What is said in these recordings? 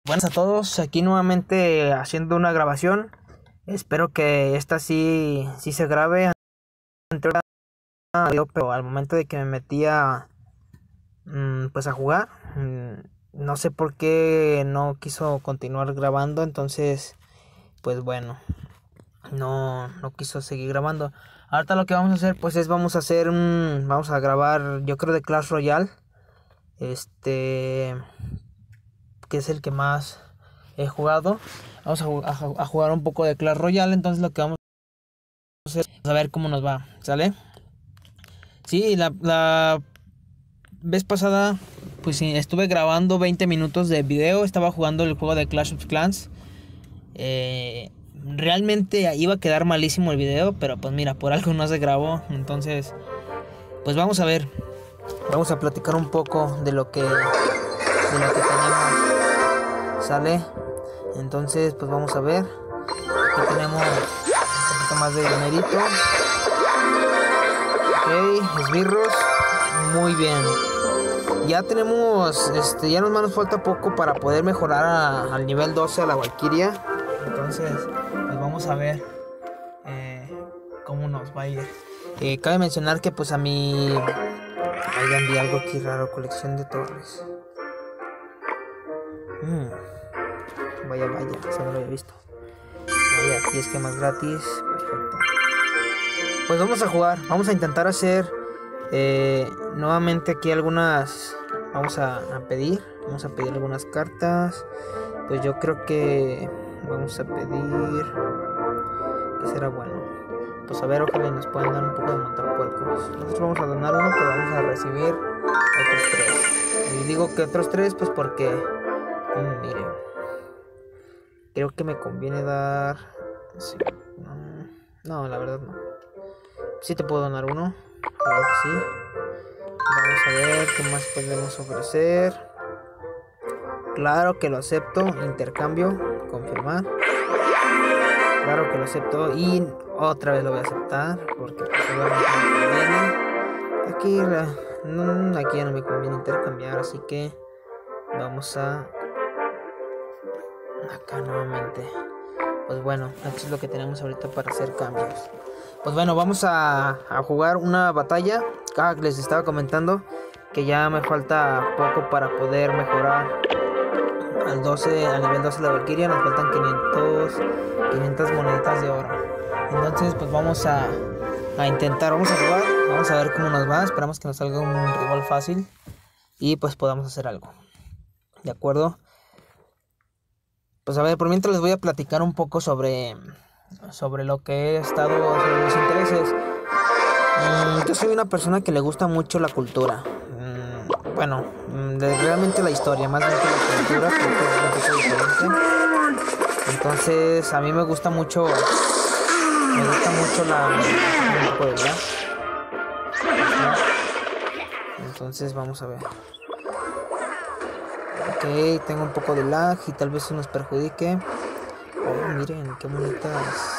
Buenas a todos, aquí nuevamente haciendo una grabación. Espero que esta sí se grabe. Pero al momento de que me metía pues a jugar, no sé por qué no quiso continuar grabando. Entonces pues bueno, no quiso seguir grabando. Ahorita lo que vamos a hacer pues es vamos a grabar, yo creo, de Clash Royale, que es el que más he jugado. Vamos a jugar un poco de Clash Royale. Entonces lo que vamos a hacer es a ver cómo nos va, ¿sale? Sí, la vez pasada pues sí, estuve grabando 20 minutos de video. Estaba jugando el juego de Clash of Clans. Realmente iba a quedar malísimo el video, pero pues mira, por algo no se grabó. Entonces pues vamos a ver. Vamos a platicar un poco de lo que tenemos, ¿sale? Entonces pues vamos a ver. Aquí tenemos un poquito más de dinerito. Ok, esbirros. Muy bien. Ya tenemos, ya nos falta poco para poder mejorar al nivel 12 a la Valkyria. Entonces pues vamos a ver cómo nos va a ir. Cabe mencionar que pues a mí... Ahí vi algo aquí raro, colección de torres. Vaya, se no lo había visto. Vaya, aquí esquemas gratis. Perfecto. Pues vamos a jugar, vamos a intentar hacer nuevamente aquí algunas. Vamos a pedir algunas cartas. Pues yo creo que vamos a pedir, que será bueno. Pues a ver, ojalá nos puedan dar un poco de montapuercos. Nosotros vamos a donar uno, pero vamos a recibir otros 3. Y digo que otros 3 pues porque miren, creo que me conviene dar... Sí. No, la verdad no. Sí te puedo donar uno, creo que sí. Vamos a ver qué más podemos ofrecer. Claro que lo acepto. Intercambio, confirmar. Claro que lo acepto y otra vez lo voy a aceptar porque pues obviamente me conviene. Aquí ya no me conviene intercambiar, así que vamos a acá nuevamente. Pues bueno, aquí es lo que tenemos ahorita para hacer cambios. Pues bueno, vamos a jugar una batalla. Les estaba comentando que ya me falta poco para poder mejorar al nivel 12 de la Valkyria. Nos faltan 500 moneditas de oro. Entonces pues vamos a intentar, vamos a jugar, vamos a ver cómo nos va. Esperamos que nos salga un rival fácil y pues podamos hacer algo. ¿De acuerdo? Pues a ver, por mientras les voy a platicar un poco sobre lo que he estado, sobre mis intereses. Yo soy una persona que le gusta mucho la cultura. Bueno, realmente la historia, más bien que la cultura, porque es un poco diferente. Entonces, a mí me gusta mucho la... un poco de verdad. Entonces, vamos a ver. Ok, tengo un poco de lag y tal vez eso nos perjudique. Oh, miren, qué bonitas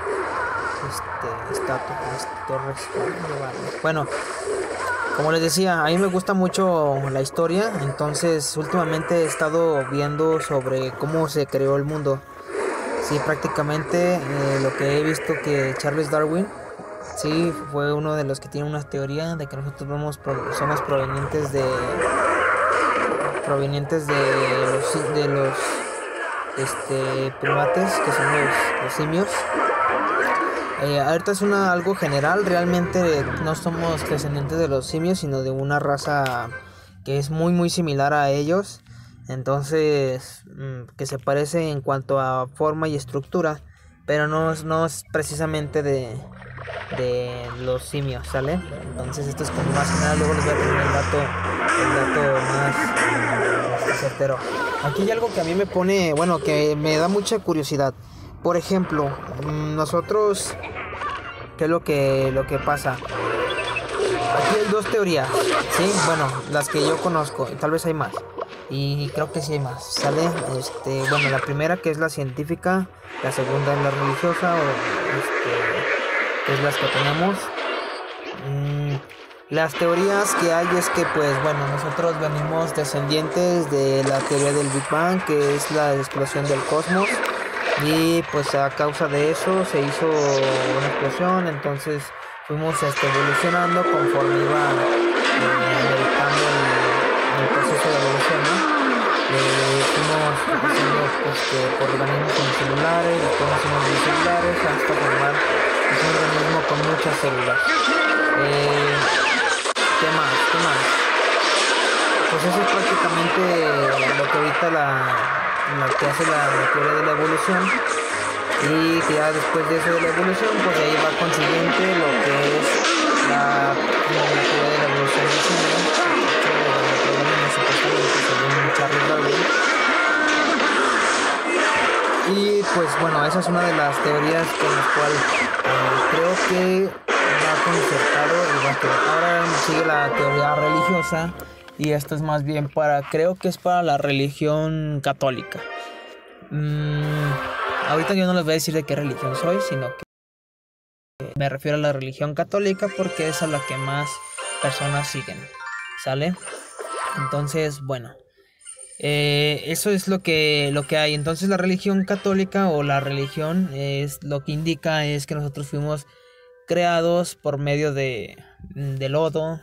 estatuas, torres. Bueno, como les decía, a mí me gusta mucho la historia. Entonces últimamente he estado viendo sobre cómo se creó el mundo. Sí, prácticamente lo que he visto, que Charles Darwin sí fue uno de los que tiene una teoría de que nosotros somos provenientes de los primates, que son los simios. Ahorita es algo general. Realmente no somos descendientes de los simios, sino de una raza que es muy muy similar a ellos. Entonces que se parece en cuanto a forma y estructura, pero no es precisamente de los simios, ¿sale? Entonces esto es como más general. Luego les voy a poner el dato más certero. Aquí hay algo que a mí me pone, bueno, que me da mucha curiosidad. Por ejemplo, nosotros, ¿qué es lo que pasa? Aquí hay 2 teorías, ¿sí? Bueno, las que yo conozco, tal vez hay más. Y creo que sí hay más, ¿sale? Bueno, la primera, que es la científica. La segunda es la religiosa, que es las que tenemos. Las teorías que hay es que pues bueno, nosotros venimos descendientes de la teoría del Big Bang, que es la explosión del cosmos, y pues a causa de eso se hizo una explosión. Entonces fuimos evolucionando conforme iba americando el proceso de evolución, ¿no? Fuimos haciendo pues, por organismos unicelulares, después hacemos unicelulares hasta formar pues, un organismo con muchas células. ¿Qué más? Pues eso es prácticamente lo que ahorita lo que hace la teoría de la evolución. Y que ya después de eso de la evolución, pues ahí va consiguiente lo que es la teoría de la evolución del cine, supuestamente según Charles Darwin. Y pues bueno, esa es una de las teorías con las cuales creo que va concertado y va a quedar. Ahora sigue la teoría religiosa, y esto es más bien creo que es para la religión católica. Ahorita yo no les voy a decir de qué religión soy, sino que me refiero a la religión católica porque es a la que más personas siguen, ¿sale? Entonces, bueno, eso es lo que hay. Entonces la religión católica o la religión es lo que indica es que nosotros fuimos creados por medio de lodo,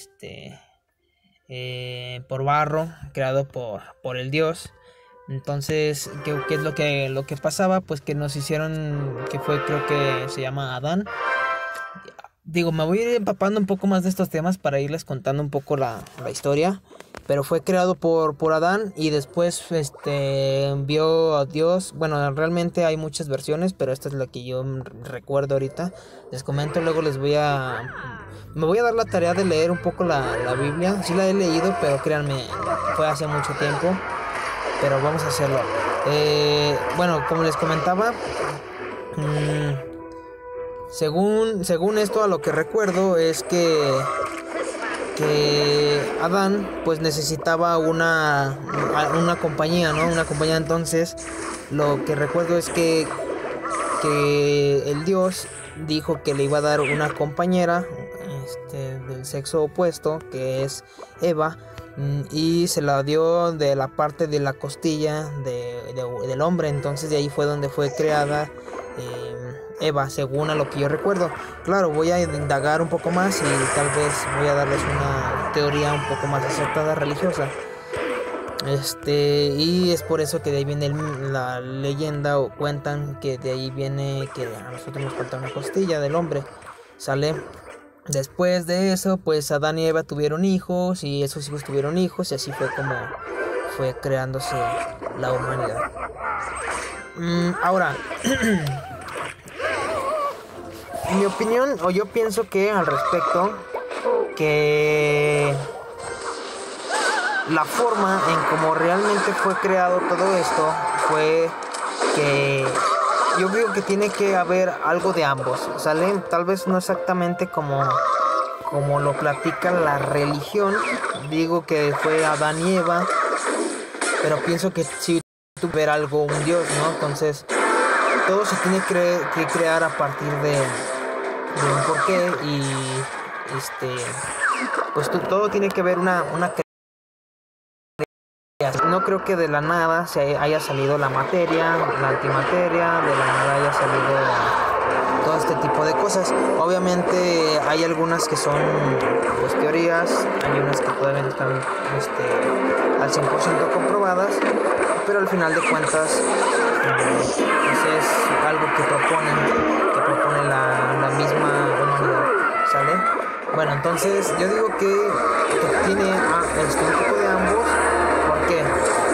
por barro, creado por el Dios. Entonces, ¿qué es lo que pasaba? Pues que nos hicieron, que fue, creo que se llama Adán. Digo, me voy a ir empapando un poco más de estos temas para irles contando un poco la historia. Pero fue creado por Adán, y después vio a Dios. Bueno, realmente hay muchas versiones, pero esta es la que yo recuerdo ahorita. Les comento, luego me voy a dar la tarea de leer un poco la Biblia. Sí la he leído, pero créanme, fue hace mucho tiempo. Pero vamos a hacerlo. Bueno, como les comentaba, según esto, a lo que recuerdo es que Adán pues necesitaba una compañía, ¿no? Una compañía. Entonces lo que recuerdo es que el Dios dijo que le iba a dar una compañera del sexo opuesto, que es Eva, y se la dio de la parte de la costilla del hombre. Entonces de ahí fue donde fue creada Eva, según a lo que yo recuerdo. Claro, voy a indagar un poco más y tal vez voy a darles una teoría un poco más acertada religiosa. Y es por eso que de ahí viene la leyenda, o cuentan que de ahí viene que a nosotros nos falta una costilla del hombre, ¿sale? Después de eso, pues Adán y Eva tuvieron hijos, y esos hijos tuvieron hijos, y así fue como fue creándose la humanidad. Ahora, en mi opinión, o yo pienso que al respecto, que la forma en cómo realmente fue creado todo esto fue que yo creo que tiene que haber algo de ambos, ¿sale? Tal vez no exactamente como lo platica la religión, digo que fue Adán y Eva, pero pienso que sí tuvo que haber algo, un Dios, ¿no? Entonces todo se tiene que crear a partir de un porqué, y pues todo tiene que ver una no creo que de la nada se haya salido la materia, la antimateria, de la nada haya salido todo este tipo de cosas. Obviamente hay algunas que son pues teorías, hay unas que todavía no están al 100% comprobadas, pero al final de cuentas pues es algo que propone la misma humanidad, ¿sale? Bueno, entonces yo digo que tiene un poco de ambos. ¿Por qué?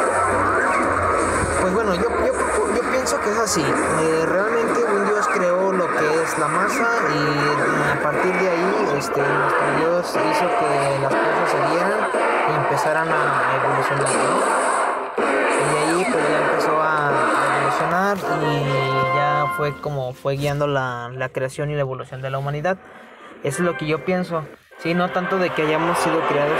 Pues bueno, yo pienso que es así. Realmente un Dios creó lo que es la masa, y a partir de ahí nuestro Dios hizo que las cosas se dieran y empezaran a evolucionar, ¿no? Y de ahí pues ya empezó a evolucionar, y ya fue como fue guiando la creación y la evolución de la humanidad. Eso es lo que yo pienso. Sí, no tanto de que hayamos sido creados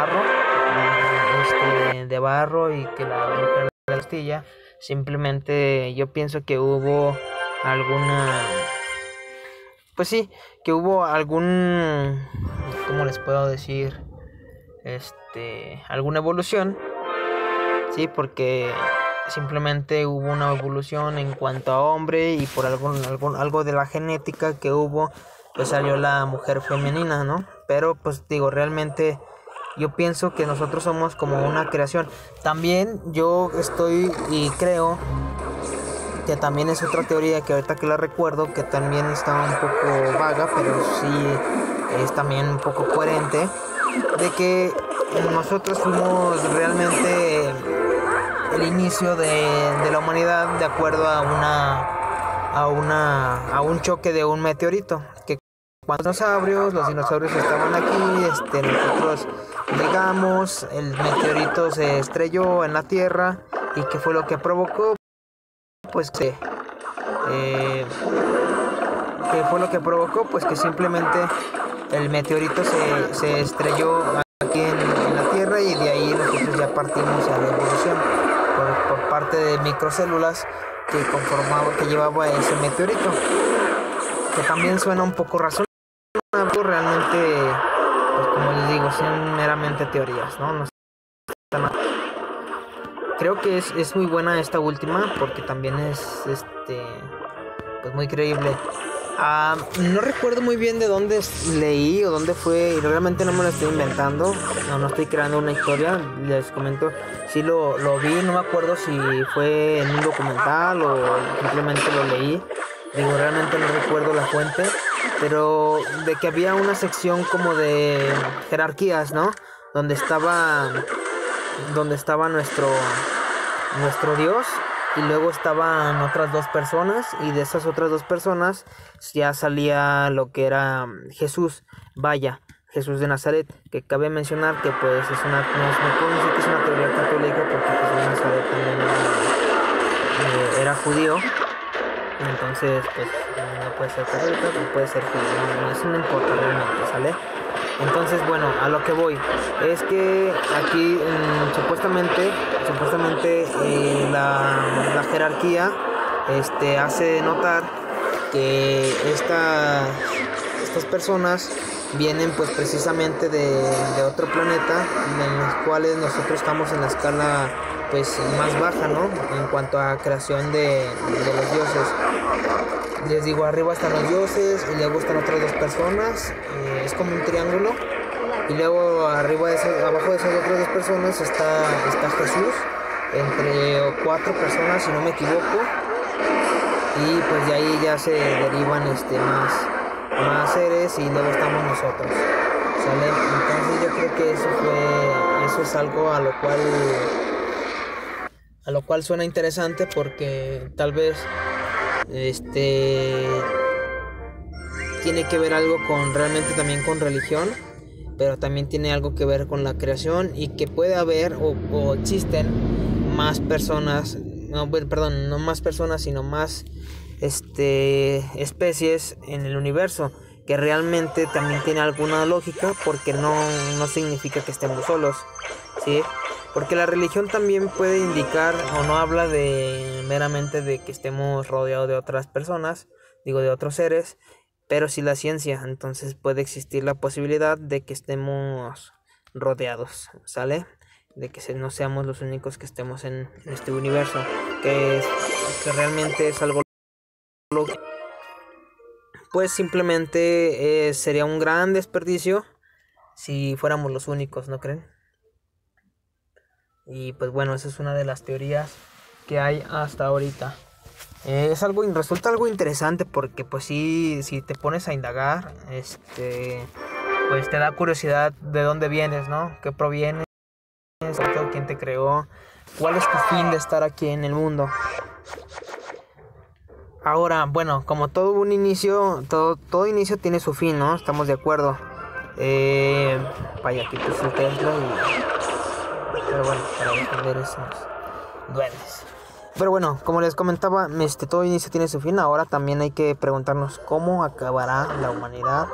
de barro y que la mujer de la costilla. Simplemente yo pienso que hubo pues sí, que hubo algún, ¿cómo les puedo decir? Alguna evolución, sí, porque simplemente hubo una evolución en cuanto a hombre y por algo de la genética que hubo, pues salió la mujer femenina, ¿no? Pero pues digo, realmente yo pienso que nosotros somos como una creación. También yo estoy y creo que también es otra teoría que ahorita que la recuerdo, que también está un poco vaga, pero sí es también un poco coherente, de que nosotros fuimos realmente el inicio de la humanidad de acuerdo a un choque de un meteorito, que cuando los dinosaurios estaban aquí, nosotros llegamos, el meteorito se estrelló en la Tierra. ¿Y qué fue lo que provocó? Pues ¿qué fue lo que provocó? Pues que simplemente el meteorito se estrelló aquí en la Tierra, y de ahí nosotros ya partimos a la evolución por parte de microcélulas que llevaba ese meteorito, que también suena un poco razonable. Realmente, pues como les digo, son meramente teorías, ¿no? No está nada. Creo que es muy buena esta última, porque también es pues muy creíble. No recuerdo muy bien de dónde leí o dónde fue, y realmente no me lo estoy inventando, no estoy creando una historia, les comento, sí lo vi, no me acuerdo si fue en un documental o simplemente lo leí, digo, realmente no recuerdo la fuente, pero de que había una sección como de jerarquías, ¿no? Donde estaba nuestro Dios, y luego estaban otras dos personas, y de esas otras dos personas ya salía lo que era Jesús de Nazaret, que cabe mencionar que pues es una, no puedo decir que es una teoría católica, porque Jesús de Nazaret también era judío, entonces pues no puede ser católica, no puede ser judío, no, eso no importa realmente, ¿sale? Entonces, bueno, a lo que voy es que aquí supuestamente la jerarquía hace notar que estas personas vienen pues precisamente de otro planeta, en los cuales nosotros estamos en la escala pues más baja, ¿no? En cuanto a creación de los dioses. Les digo, arriba están los dioses y luego están otras dos personas, es como un triángulo, y luego abajo de esas otras dos personas está Jesús, entre 4 personas si no me equivoco, y pues de ahí ya se derivan más seres, y luego estamos nosotros, ¿sale? Entonces yo creo que eso es algo a lo cual suena interesante, porque tal vez tiene que ver algo realmente también con religión, pero también tiene algo que ver con la creación, y que puede haber o existen más personas, no más personas, sino más especies en el universo, que realmente también tiene alguna lógica, porque no significa que estemos solos, ¿sí? Porque la religión también puede indicar, o no habla meramente de que estemos rodeados de otras personas, de otros seres, pero sí la ciencia. Entonces puede existir la posibilidad de que estemos rodeados, ¿sale? De que no seamos los únicos que estemos en este universo, que realmente es algo lógico. Pues simplemente sería un gran desperdicio si fuéramos los únicos, ¿no creen? Y pues bueno, esa es una de las teorías que hay hasta ahorita. Resulta algo interesante, porque pues sí, si te pones a indagar, pues te da curiosidad de dónde vienes, ¿no? ¿Qué provienes? ¿Quién te creó? ¿Cuál es tu fin de estar aquí en el mundo? Ahora, bueno, como todo un inicio, todo inicio tiene su fin, ¿no? Estamos de acuerdo. Vaya, aquí puse el Tesla pero bueno, para defender esos duendes. Pero bueno, como les comentaba, todo inicio tiene su fin. Ahora también hay que preguntarnos cómo acabará la humanidad.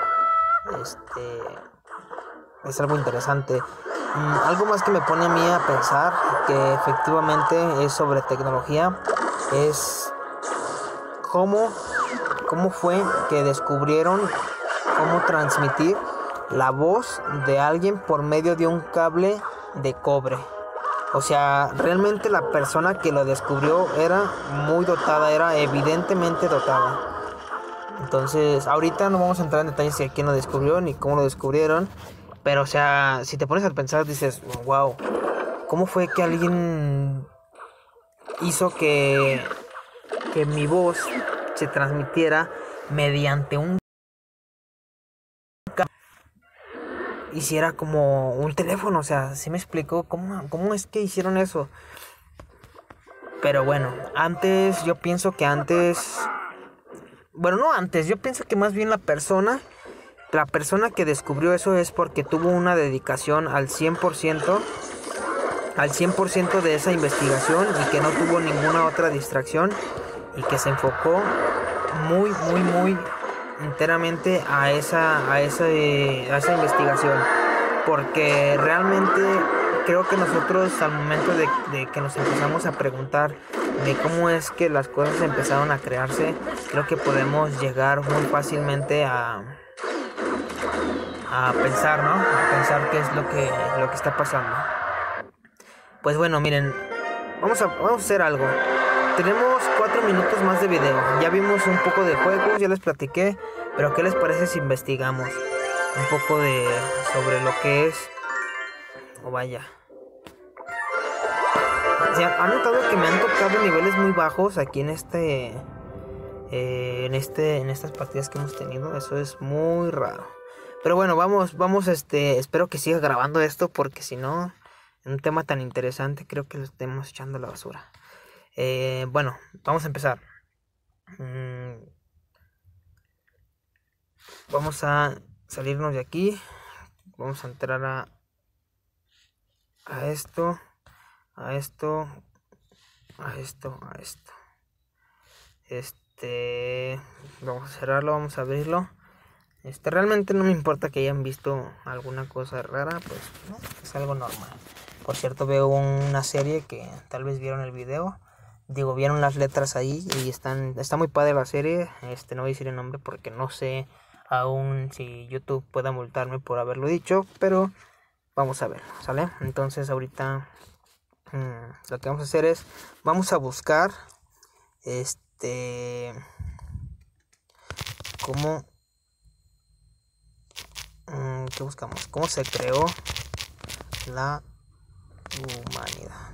Es algo interesante. Algo más que me pone a mí a pensar, que efectivamente es sobre tecnología, es cómo cómo fue que descubrieron cómo transmitir la voz de alguien por medio de un cable de cobre. O sea, realmente la persona que lo descubrió era muy dotada, era evidentemente dotada. Entonces, ahorita no vamos a entrar en detalles de quién lo descubrió ni cómo lo descubrieron. Pero, o sea, si te pones a pensar, dices, wow, ¿cómo fue que alguien hizo que mi voz se transmitiera mediante un cable? Hiciera como un teléfono, o sea, ¿sí me explicó cómo es que hicieron eso? Pero bueno, yo pienso que yo pienso que más bien la persona que descubrió eso es porque tuvo una dedicación al 100% de esa investigación y que no tuvo ninguna otra distracción y que se enfocó muy enteramente a esa investigación, porque realmente creo que nosotros al momento de que nos empezamos a preguntar de cómo es que las cosas empezaron a crearse, creo que podemos llegar muy fácilmente a pensar, ¿no? A pensar qué es lo que está pasando. Pues bueno, miren, vamos a hacer algo. Tenemos 4 minutos más de video. Ya vimos un poco de juegos, ya les platiqué, pero ¿qué les parece si investigamos un poco sobre lo que es? O vaya. ¿Han notado que me han tocado niveles muy bajos aquí en estas partidas que hemos tenido? Eso es muy raro. Pero bueno, vamos, espero que siga grabando esto, porque si no, en un tema tan interesante creo que lo estemos echando a la basura. Bueno, vamos a empezar. Vamos a salirnos de aquí. Vamos a entrar a esto. Vamos a cerrarlo, vamos a abrirlo. Realmente no me importa que hayan visto alguna cosa rara, pues no, es algo normal. Por cierto, veo una serie que tal vez vieron el video. Digo, vieron las letras ahí y está muy padre la serie. No voy a decir el nombre porque no sé aún si YouTube pueda multarme por haberlo dicho, pero vamos a ver, ¿sale? Entonces ahorita lo que vamos a hacer es, vamos a buscar cómo ¿qué buscamos? ¿Cómo se creó la humanidad?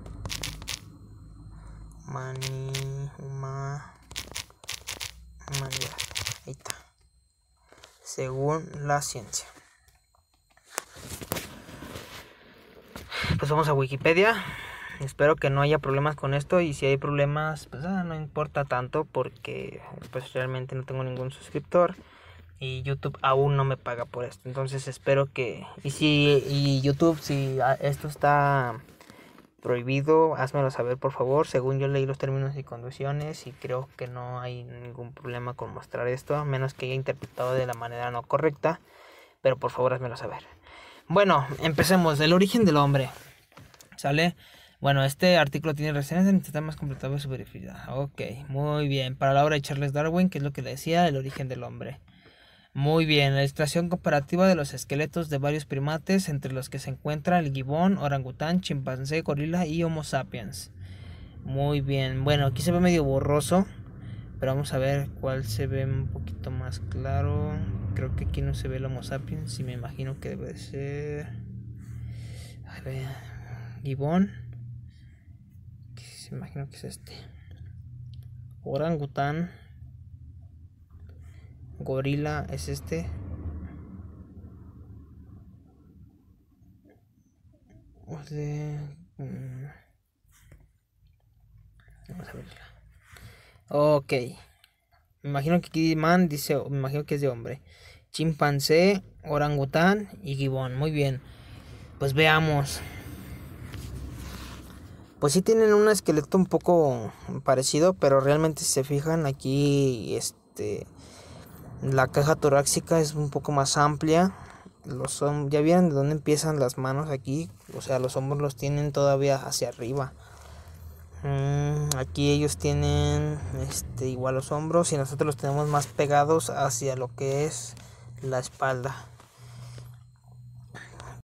Humanidad. Ahí está. Según la ciencia. Pues vamos a Wikipedia. Espero que no haya problemas con esto, y si hay problemas, pues no importa tanto, porque pues realmente no tengo ningún suscriptor y YouTube aún no me paga por esto. Entonces espero que, y YouTube, si esto está prohibido, házmelo saber, por favor. Según yo leí los términos y condiciones y creo que no hay ningún problema con mostrar esto, a menos que haya interpretado de la manera no correcta, pero por favor házmelo saber. Bueno, empecemos. El origen del hombre, ¿sale? Bueno, este artículo tiene reseñas en sistemas completados de su verificidad. Ok, muy bien. Para la obra de Charles Darwin, que es lo que le decía, el origen del hombre. Muy bien, la ilustración comparativa de los esqueletos de varios primates, entre los que se encuentra el gibón, orangután, chimpancé, gorila y Homo sapiens. Muy bien, bueno, aquí se ve medio borroso, pero vamos a ver cuál se ve un poquito más claro. Creo que aquí no se ve el Homo sapiens, y me imagino que debe ser... A ver, gibón, me imagino que es este. Orangután, gorila es este. Vamos a verla. Ok. Me imagino que aquí man dice, me imagino que es de hombre. Chimpancé, orangután y gibón. Muy bien. Pues veamos. Pues sí tienen un esqueleto un poco parecido, pero realmente si se fijan aquí, la caja torácica es un poco más amplia. Ya vieron de dónde empiezan las manos aquí, o sea, los hombros los tienen todavía hacia arriba. Aquí ellos tienen igual los hombros y nosotros los tenemos más pegados hacia lo que es la espalda.